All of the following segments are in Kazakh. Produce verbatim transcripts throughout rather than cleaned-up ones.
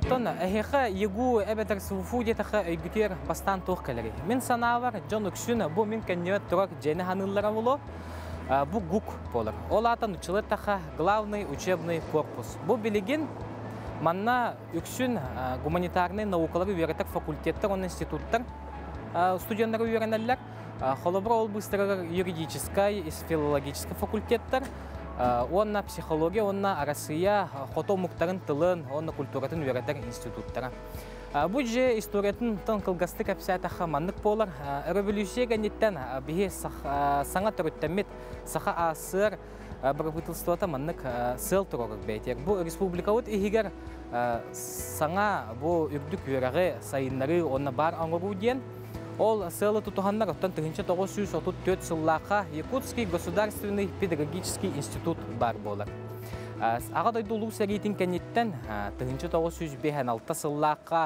Отон эхеха егу эбетер суфу детаха эйгутер бастан тух келери. Мен санавар Джон Укшуна бу мен кеннет турак жена ханыллара боло. Бу ГУК болар. Ол атан училеттаха главный учебный корпус. Бу билигин манна Укшун гуманитарный наукалар үйрәтер факультеттер, он институттар студентлары үйрәнәләр. Холобра ол быстырыр юридический и филологический факультеттер. Онна психология, онна Россия, хото муктарын тылын, онна культуратын үйрәтер институттара. Бу же историятын тон кылгасты капсиятаха маннык болар. Революция гәнеттән бихе саңа төрөттәмет саха асыр правительствота маннык сыл турак бәйтер. Бу республикавыт игер саңа бу үрдүк үйрәге сайыннары онна бар аңгыру дигән. Ол сылы тутуханнар оттан тысяча девятьсот отуз төрт сыллака Якутский государственный педагогический институт бар болар. Ага дойду улуу сәритин кәнеттен тысяча девятьсот беш алты сыллака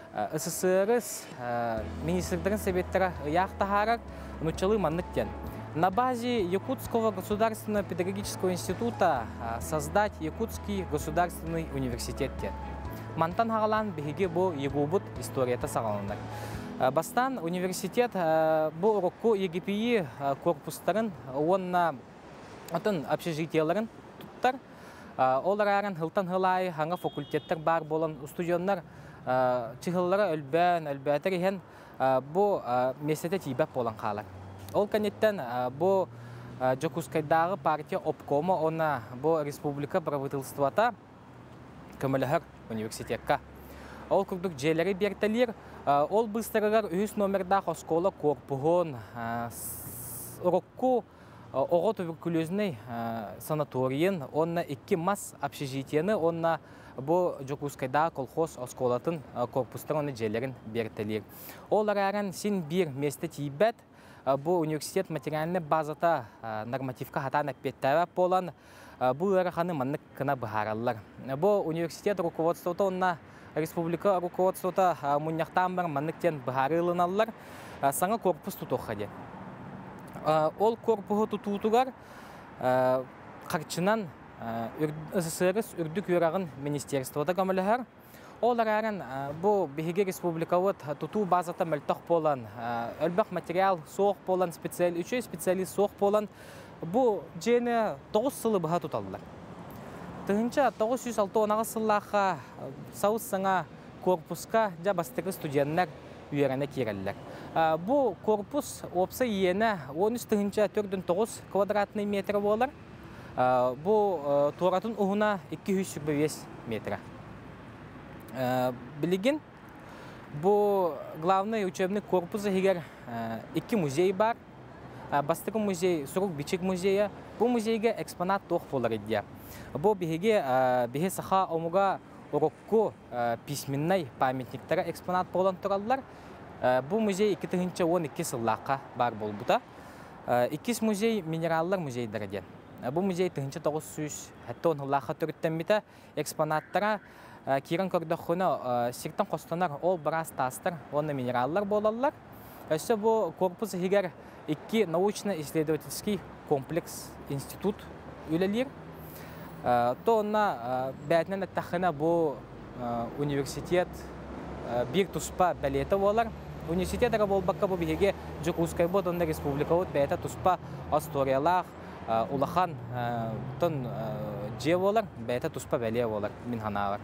СССР министрдерин советтера яқтахарар нучалы манныктен. На базе Якутского государственного педагогического института создать Якутский государственный университет. Мантан хагалан беге бу егубут историята сагаландар. Бастан университет бу урокку ЕГПИ корпустарын, онна атын общежитияларын туттар. Оларарын хылтан хылай, ханга факультеттер бар болан студенттар чыгыллары өлбән, өлбәтер ихен бу месете тибәп болан қалар. Ол кәнеттен бу Жокускайдағы партия обкома, онна бу республика правительствота көмілігір университетка. Ол күрдік желері бертелер, ол быстырығар үз номердағы оскола корпуғын, урокку оғы туберкулезный санаториен, онна икки мас общежитияны, онна бу Жокускайдағы колхоз осколатын корпустар оны желерін бертелер. Олар әрін син бір месте тибет, бу университет материальный базата нормативка хатан әппеттәвәп болан, бу әріханы маннык кына бұхаралар. Бу университет руководствота онна республика руководствота муньяқтан бар манныктен бұхарылыналар, саңа корпус тұтуқады. Ол корпуғы тұтуғар қарчынан СССР үрдік үйрағын министерствода көмілігер. Олар әрін бұл бігеге республикавыд тұту базата мәлтақ болан, өлбәқ материал соқ болан, үші специалист соқ болан, бұл жені тоғыз сылы бұға тұталылар. Тығынша тоғыз жүз алты онаға сыллаға сауыз саңа корпуска жабастығы студенттер үйеріне керелілер. Бұл корпус опсы ені он үш тығынша төрт тоғыз квадратный метр болар. Бұл тұратын ұғына екі жүз жиырма бес метр. Билигин, бұл главный учебный корпусы егер екі музей бар. Бастығы музей, Сурук Бичик музейі. Бұл музейге экспонат тоқ болар еді. Бұл бігеге біге саха омуға урокку письменной памятниктері экспонат болан тұралылар. Бұл музей екі тысяча он екі сыллаққа бар бол бұта. Иккис музей минераллар музейдері ден. Бұл музей тысяча тоғыз жүз он сыллаққа түріттен біті экспонаттара кирен көрдіққыны сиртан қостанар ол біраз тастар, оны минераллар болалар. Өсі бұл корпус егер iki научно-исследовательский комплекс институт үлелер. То онна бәтінен әттіқіна бұл университет бір тұспа бәлеті болар. Университет әрі болбаққа бұл бігеге Жокускай бұд, онда республика бұд бәйті тұспа асториялақ, улахан тон же болар, бәйті тұспа бәле болар, min ханағар.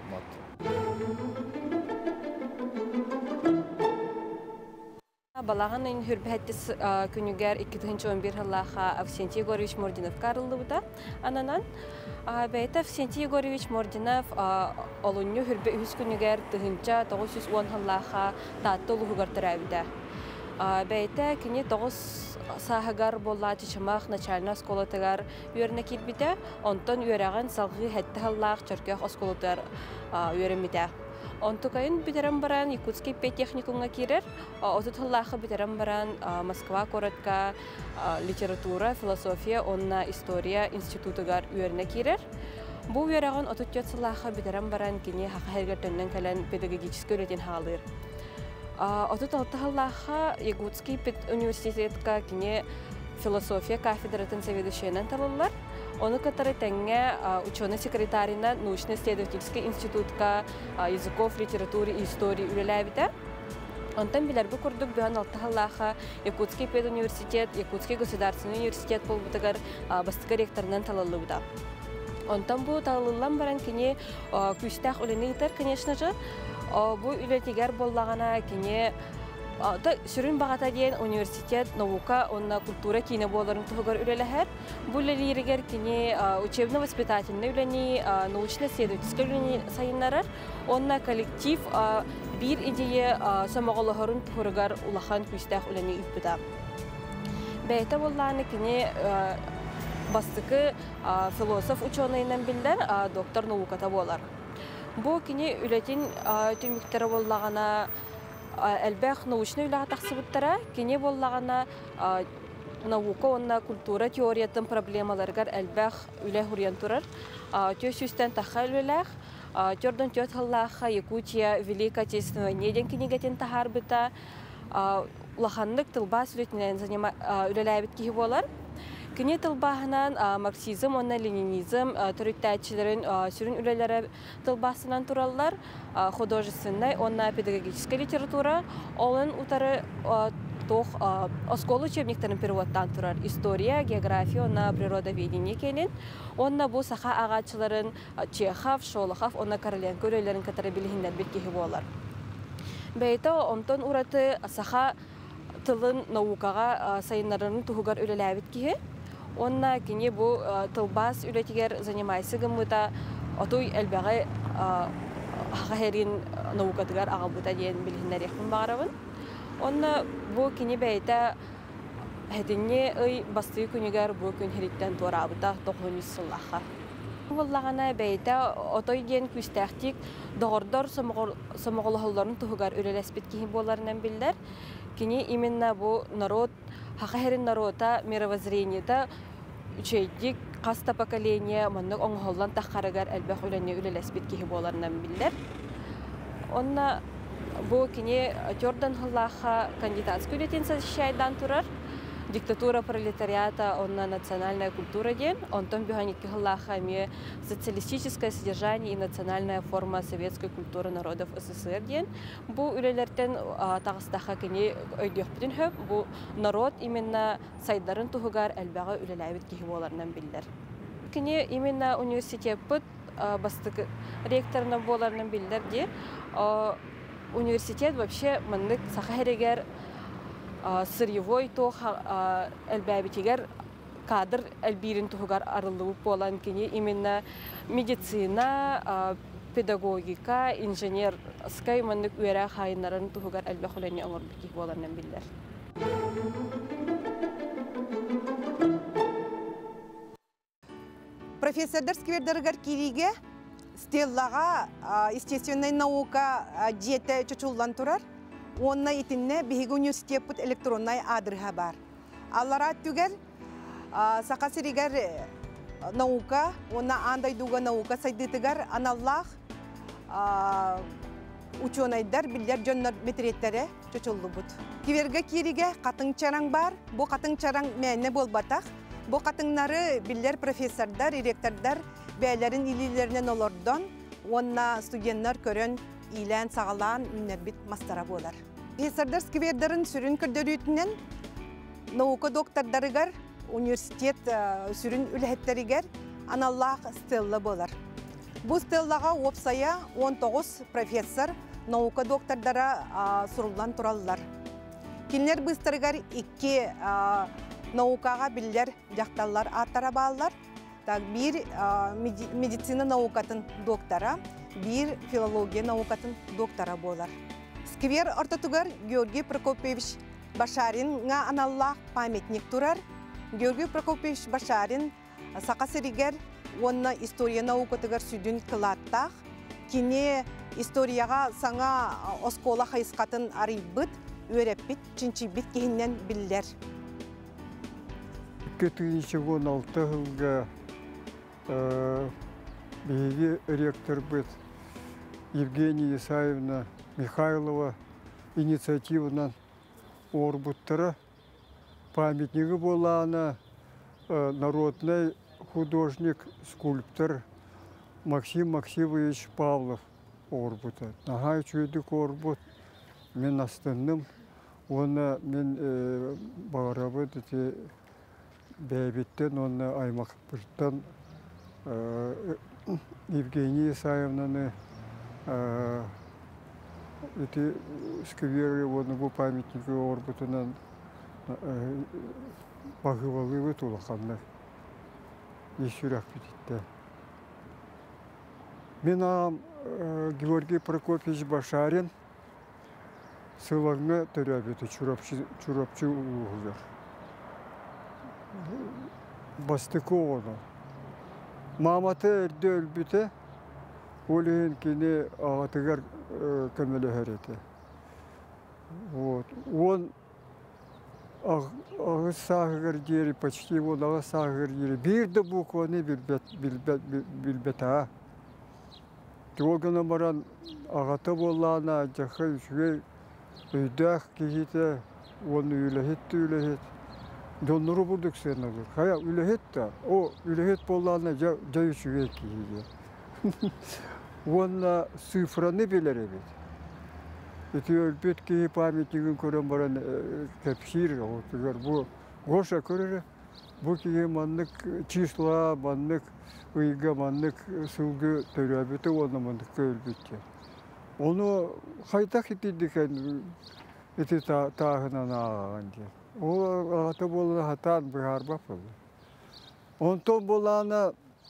Балаған ен хүрбәттіс күнігер iki bin on bir жыллаға Авксентий Егорович Мординов қарылды бұда. Ананан бәйті Авксентий Егорович Мординов олынны хүрбә үз күнігер тысяча тоғыз жүз он жыллаға татты ұлығығыр тұрабыда. Бәйті күні тоғыз сағығар болла тішімақ начальна осколотығар үйеріне келбіде, онтан үйереген салғы хәтті халлақ чөркеқ осколотығар үйеріміде. Онтукайын битерен баран Якутский педтехникумга кирер, отут халлахы битерен баран Москва коротка литература, философия, онна история институтыгар үйеріне кирер. Бу үйереген отут жет саллахы битерен баран кені хақа хергертеннен кәлен педагогический өретен халыр. Отут алты халлахы Якутский университетка кені философия кафедратын соведущенен талылар. Оны который тәңе ученый секретарина научно-исследовательский институтка языков, литературы и истории үлеләбіті. Онтан билерби курдук быһан алтыхаллаха Якутский педуниверситет, Якутский государственный университет болбутыгар бастыгы ректорынан талалыбыда. Онтан бу талалылан баран кене күстах үлени итер, конечно же, бу үлетигер боллагана кене сүрін бағата дейін университет, наука, онна культура кейіне боларын тұғығар үлеләхер. Бұл лиригер кене учебно-воспитательный үлені, научно-исследовательский үлені сайынларар. Онна коллектив bir идея самоғылығырын тұғырығар улахан күстәқ үлені үппіда. Бәйті болланы кене бастықы философ ученыйынан білдер доктор науката болар. Бұл кене үлетін түміктері боллағана әлбәқ научны үліға тақсыбыттара, кене боллағана наука, онна культура теориятын проблемаларғар әлбәқ үлі хүрен тұрар. Төс үстен таққа үліләқ, Тёрдон тёт халлаха Якутия Великой Отечественной войне ден кенигетен тахар бита лаханлык тылбас үлетінен үлеләбіт кейі болар. Кене тылбахынан марксизм, онна ленинизм, түріттәтчілерін сүрін үлелері тылбасынан туралар, художественной, онна педагогическая литература, олын утары оскол учебниктерін переводтан турар. История, география, онна природоведение келін. Онна бұл саха ағатшыларын Чехов, Шолохов, онна Короленко өрелерін катары білігіндер білкегі болар. Бәйті омтон ураты саха тылын наукаға сайынларының тұғығар өреләбіт кеге. Онна кене бұл тылбас үлетігер занимайсы гымыта отуй әлбәғі ағахерин наукатығар ағалбыта дейін білігіндер еқпін бағарабын. Онна бұл кене бәйті Хәтінне өй басты күнігер бұл күн хериттен туарабыта тоқын үссіллаға. Боллағана бәйті отой ден күстәқтік доғырдар самоғылығыларын тұғығар өреләспет кейін боларынан білдер. Кені именно бұл народ, хақахерин народа мировоззрениеда үчейдік қаста поколение маннық оңғылдан таққарығар әлбәқ өлене өреләспет кейін боларынан білдер. Онна бұл кені тёрдан хыллаға кандидатск үлетен защищайдан тұрар. Диктатура пролетариата, онна национальная культура ден, он том бюханик кихаллаха ме социалистическое содержание и национальная форма советской культуры народов СССР ден. Бу үлелерден тағыстаха кене өйдеқпідін хөп, бу народ именно сайдарын туғығар әлбәға үлеләбет кейі боларынан білдер. Кене именно университет бұд бастық ректорына боларынан білдер де, университет вообще мандық сақахерегер сырьевой тох әлбәбетегер кадр әлбирин туғар арылығы болан кене именно медицина, педагогика, инженер скай мандық өйрә қайынларын туғар әлбәқіліне оңыр бекек боларынан білдер. Профессордар сквердергар кириге стеллаға естественной наука диета чучуллан турар. Онна итинне биһиги университет пут электронный адрыха бар. Аллара түгел сақасыригер наука, онна андай дуга наука сайдытыгар аналлах ученыйдар билдер жоннор метреттері чочолду бут. Киверге кириге катын чараң бар, бу катын чараң мәне болбатак. Бу катыңнары билдер профессордар, ректордар бәйләрин илилеринен олордон, онна студенттер көрөн илән сағалан үннербит мастара болар. Профессордар сквердарын сүрін көрдөрүтінен наука доктордарыгар, университет сүрін үләхеттерігер аналлах стелла болар. Бу стеллаға опсая он тогуз профессор наука доктордара сурулдан тураллар. Кинлер быстырыгар икки наукаға билдер жақталлар аттара баллар. Так, bir медицина наукатын доктора, bir филология наукатын доктора болар. Сквер ортотугар Георгий Прокопьевич Башарин га аналлах памятник турар. Георгий Прокопьевич Башарин сақасыригер онна история наукатыгар сүдін кылаттақ. Кине историяға саңа оскола хайысқатын арибыт, өреппит, чинчибит кейіннен білдер. екі мың он алты жылға биги ректор быт Евгения Исаевна Михайлова инициативынан орбуттара памятниги болана народной художник, скульптор Максим Максимович Павлов орбута. Нагай чүйдік орбут. Мен астынным. Оны мен бағарабы дете бәйбеттен, оны аймақ бірттен Евгения Исаевнаны эти скверы, оны бұл памятники орбутынан бағывалы өт олақанны. Ешірек бітетті. Мен ағам Георгий Прокопьевич Башарин сылаңы төрәбеті чурапчы ұғылыр. Бастықы оғыны. Маматы әрді өлбіті, олығын кені ағатығар көмілі әреті. Он ағы сағығыр дері, почти он ағы сағығыр дері. Бірді бұқуаны білбет-аға. Тоғына баран ағаты болағына жақы үшіге өйдәқ кейті, оны үйләхетті үйләхет. Донныру бұлдық сен алыр. Қая үйләхетті, о үйләхет болағына жай үшіге кейді. Оны цифраны білер әбет. Эти өлбет кейі памятнигін көрен баран кәпшір. Бұл ғоша көрері. Бұл кейі маннық числа, маннық ұйға, маннық сылғы төрәбеті, оны маннық өлбетте. Оны қайтақ етедікен еті тағынан ағаған де. Ол ағаты болуы хатан бұғарбап болды. Онтон болағына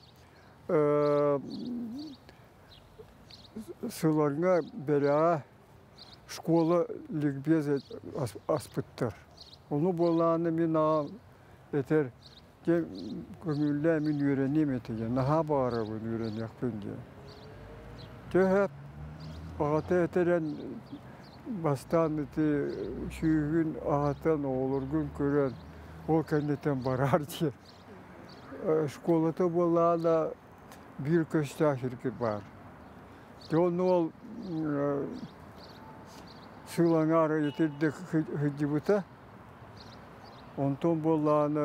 сыларыңа бәрі школа ликбез аспыттыр. Оны болағына мен ағам етер көңілі мен үйренем етеген. Наға бағары бұн үйренек бінде. Төхәп ағаты әтерен бастан еті шүйгін ағатан олыргын көрен ол кәнеттен барар де. Школаты болағына бір көшті ақырғы бар. Оны ол сылаңары етерді хүдді бұта. Онтон болағына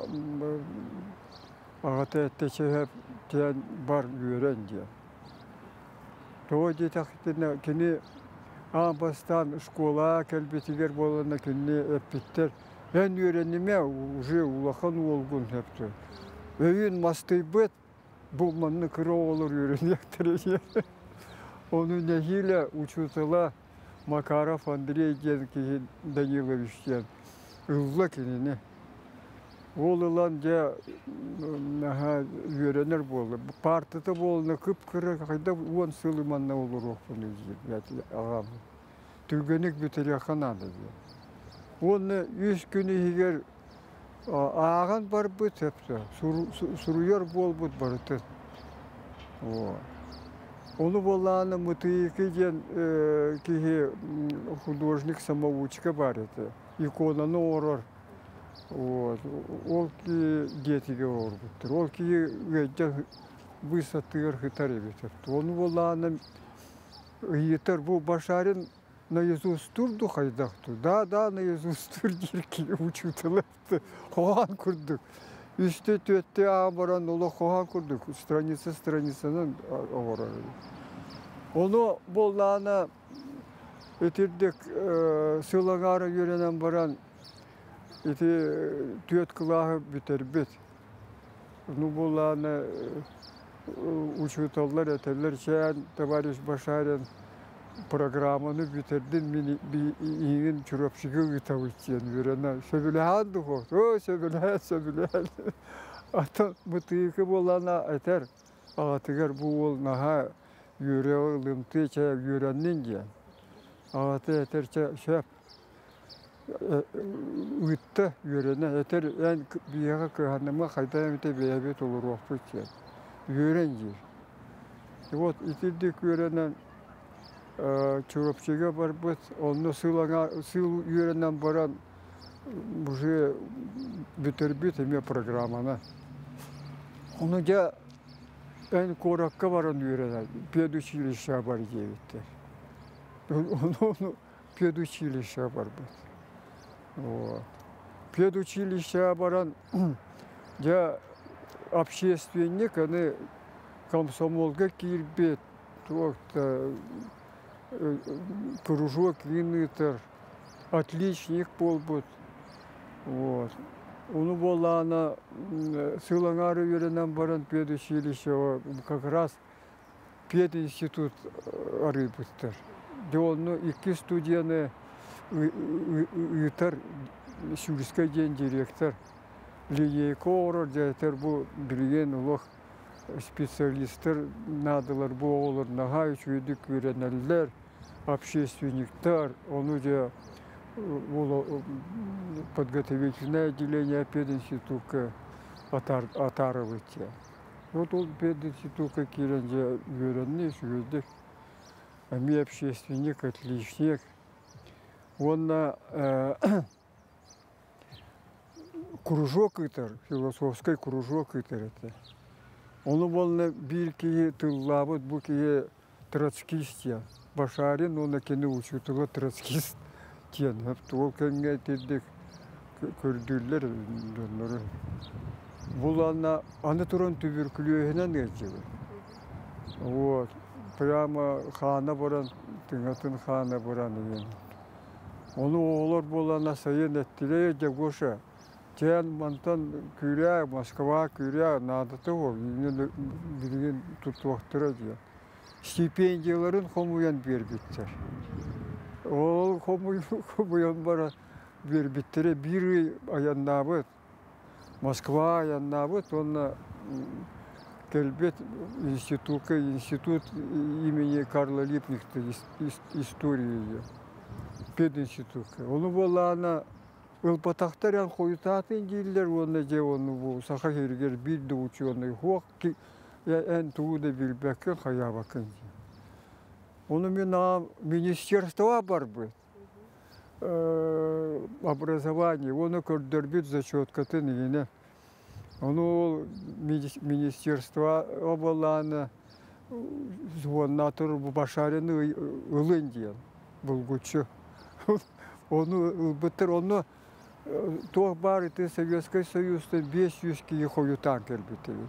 ағаты әттеші бар үйрен де. Тоғы детақтен кені ағабастан школа кәлбетігер болғана кені әппеттер. Ән үйренеме уже улақан олғын әпті. Өйін мастай бөт, бұл манны кірі олыр үйренектірі. Оны нәхилі учутыла Макаров Андрей ден кейін Данилович ден. Үлгі кеніне. Ол ұлан де үйренер болды. Партыты болына күп-күрі қайда он сылыманна олыр оқпын өзі ағам. Түлгенік бітір яқанады. Оны үш күні егер аған бар бұт әпті. Сұруер бол бұт барыты. Оны болағаны мұтыйықы ден кейі художник самоучка бар еті. Иконаны орыр. Ол ки детиге орбуттыр. Ол ки өйден высотыр хытар ебетір. Оны болағаны етір. Бұл Башарин наизусть тұрды қайдақты. Да-да, наизусть тұр дерке учутылыпты. Қоған күрдік. Үсті төтті ағабаран олы қоған күрдік. Страница страницаның оғырар. Оны болағаны өтірдік сылаңары үйренен баран эти түйет қылағы бітер бет. Ну болағаны учуталар әтелер шән, товарищ Башарин программаны бітерден мен ең чүрапшығы ғытау еткен үйрені. Сөбіләді қоқты, о, сөбіләді, сөбіләді. Атын мұтыйықы болағына әтер, ағатығар бұл ол наға үйре ұлымты чәй үйреннен ген. Ағаты әтер шәп. Үтті үйрені, әтер ән бияға көханыма қайда әміте бәйбет олыр оқпы кен. Үйрен жер. Вот, итілдік үйренен чүрапшыға бар бұд, оны сыл үйренен баран бұжы бүтербет әме программаны. Оны жа ән қораққа баран үйренен, педучилища бар жеветтер. Оны педучилища бар бұд. Педучилища баран жа общественник, они комсомолга кирбет, то кружок винытер, отличник полбут. Вот. Он была она сылаңары веренен баран педучилище, как раз пединститут арыбыттар. Де оны iki студияны үйтер сүріске ден директор. Линейка орыр, дәйтер бұл білген ұлық специалисттер надылар бұл олар наға үшведік веренелер, общественниктер, оны де подготовительное отделение пединститута атарывыте. Вот ол пединститута керенде веренне үшведік. Ами общественник, отличник. Он на э, кружок итер, философский кружок итер это. Он был на бирке тыллабыт, буке троцкистия. Башарин, он на кино учит его троцкист. Тен, толканга тедек көрдүллер. Бұл ана, аны туран туберкулезінен geçiyor. Вот. Прямо хана баран, тыңатын хана баран еген. Оны оғылар болана сайын әттіле жагоша. Тен мантан күря, Москва күря, надыты ол. Білген тұттуақтыра дия. Стипендияларын хомуян бербеттер. Ол хомуян бара бербеттері бір аяннабыт. Москва аяннабыт, онна Кельбет института, институт имени Карла Липнихта, истории, пединститута. Он был на Илпатахтарян хойтатын дилер, он де он был Сахахиргер билді ученый хок, эн тууда билбекен хаябакын. Он мен министерство борьбы, образование, он көрдөрбит зачеткатын егене. Он министерство оболана звоннатор Башарин Улындия был гучу. Он бытер он то бар и Советский Союз без юски ехою танкер битый.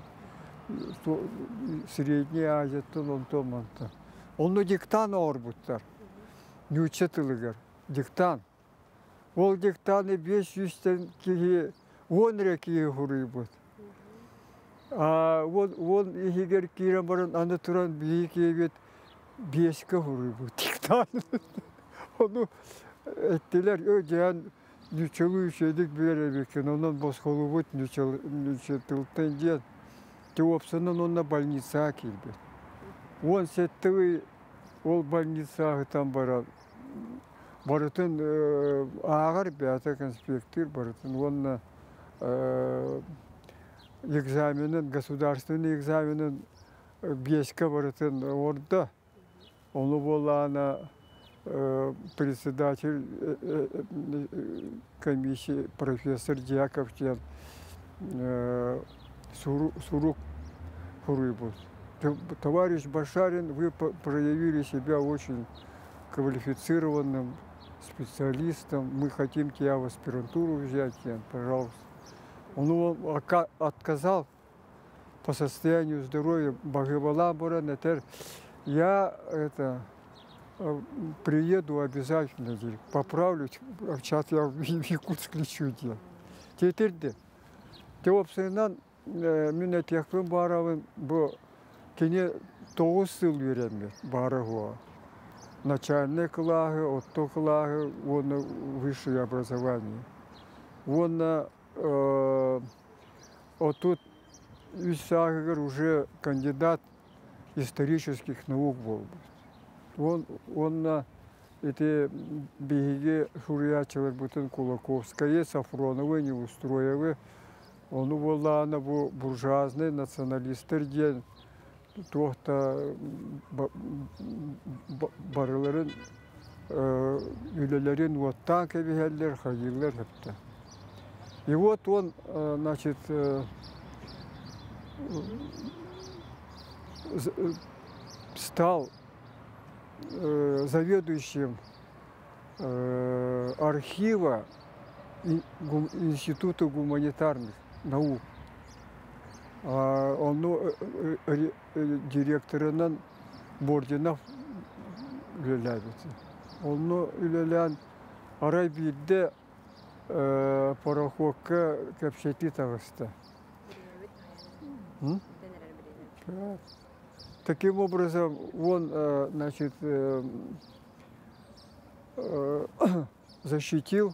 Средняя Азия он то манта. Он диктан орбутар. Не учетылыгар. Диктан. Ол диктаны без юстен ки он реки хурыбут. А вот он егер кирен баран аны туран бийик ебет беске хурыбут. Диктан. Onu ettiler öceğen nüçülü şeydik verebekken ondan bozkolu bud nüçültülten diye tevapsının onunla больница kildi. On setti ol больница tam bara baratın ağır bir ata konspektör baratın onunla egzaminin государственный egzaminin beşke baratın orada onu bolana председатель комиссии профессор Дьяковчен Сурук Хурыбус. Товарищ Башарин, вы проявили себя очень квалифицированным специалистом. Мы хотим тебя в аспирантуру взять, пожалуйста. Он отказал по состоянию здоровья Багывала Буранетер. Я это приеду обязательно, поправлю, сейчас я в Якутск лечу. Теперь де. Тевапсынан минет яхвым баравын бу кене тоғыз сыл веремме барыгуа. Начальный классы, отто классы, он высшее образование. Он вот тут уже кандидат исторических наук был. Он, он на эти беги Шурячевы, Бутын Кулаковская, Сафроновы, Неустроевы, он была на буржуазный националистер день, то-то барыларын, үлелерин вот так и вегеллер, ходилер. И вот он, значит, стал заведующим архива Института гуманитарных наук. Onu direktöründen Borcunov üleledi. Onu ülelen aray bir de пароходка капшети тағысты. Таким образом, он, значит, защитил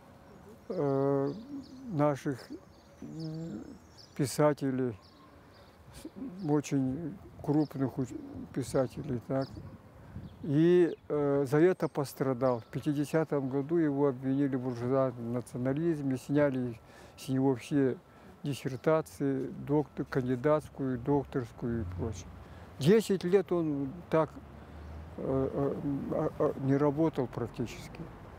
наших писателей, очень крупных писателей, так. И э, за это пострадал. В пятидесятом году его обвинили в буржуазном национализме, сняли с него все диссертации, доктор, кандидатскую, докторскую и прочее. Десять лет он так э, э, э, не работал практически.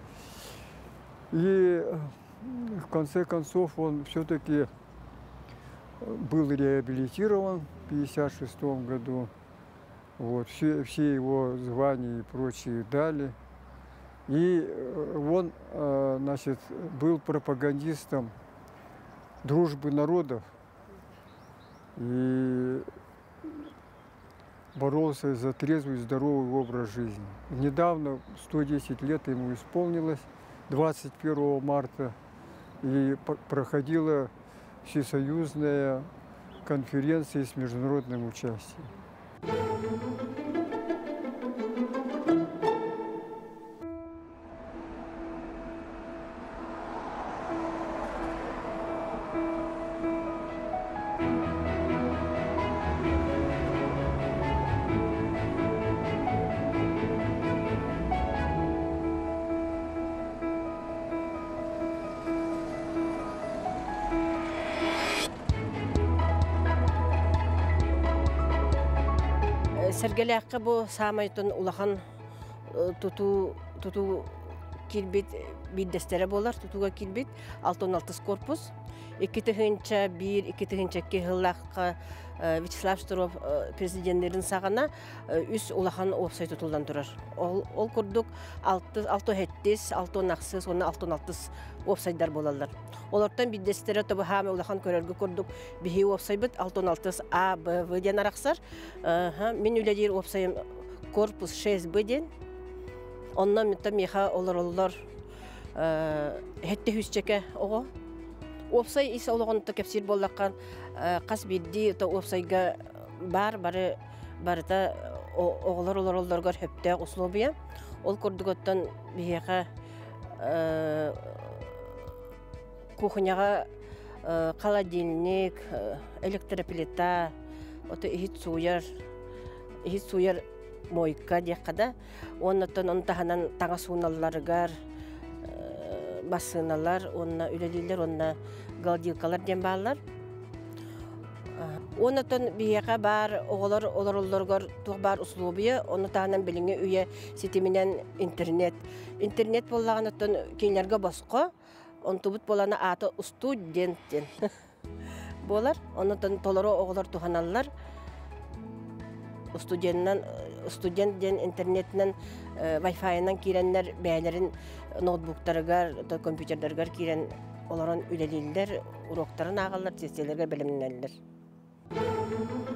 И в конце концов он все-таки был реабилитирован в пятьдесят шестом году. Вот, все, все его звания и прочие дали. И он, значит, был пропагандистом дружбы народов и боролся за трезвый, здоровый образ жизни. Недавно, сто десять лет ему исполнилось, двадцать первого марта, и проходила всесоюзная конференция с международным участием. Сергелякка бу самайтын улахан туту туту килбит биддестере болар, тутуга килбит алтын алтыс корпус. эки тыгынча бир, эки тыгынча эки хыллакка Вячеслав Штуров президенттерин сагана үс улахан опсай тутулдан турар. Ол ол курдук алты алты хеттис, алты наксыз, оны алтын алтыс опсайдар болалар. Олардан биддестере табы хаме улахан көрөргө курдук бихи опсай бит алтын алтыс А, Б, В ден араксар. Мен үледир опсайым корпус шесть Б ден. Оннан митта меха олар олар хетте хүсчеке ого. Опсай ис олгонта кепсир боллаккан кас бидди то опсайга бар бары барыта оглар олар оларга хөптө условия. Ол курдуготтан бияка кухняга холодильник, электроплита, ото ихит суяр, ихит суяр мойка дияқада, оннаттан онтаханан таңа суналларыгар, басыналар, онна үлелилер, онна галдилкалар дем баллар. Оннаттан бияқа бар, оғылар, олар оларғар туқ бар условия, оннатаханан біліңе үйе сетімінен интернет. Интернет болағанаттан кейлерге басқа, он тубут болана аты студенттен болар. Оннан толары оғылар туханалар. Студенттен студенттен интернеттен Wi-Fi-нан киреннер бәйлерин ноутбуктарыгар, компьютердарыгар кирен оларын үлелилер, уроктарын ағалар, тестелерге білімнелер.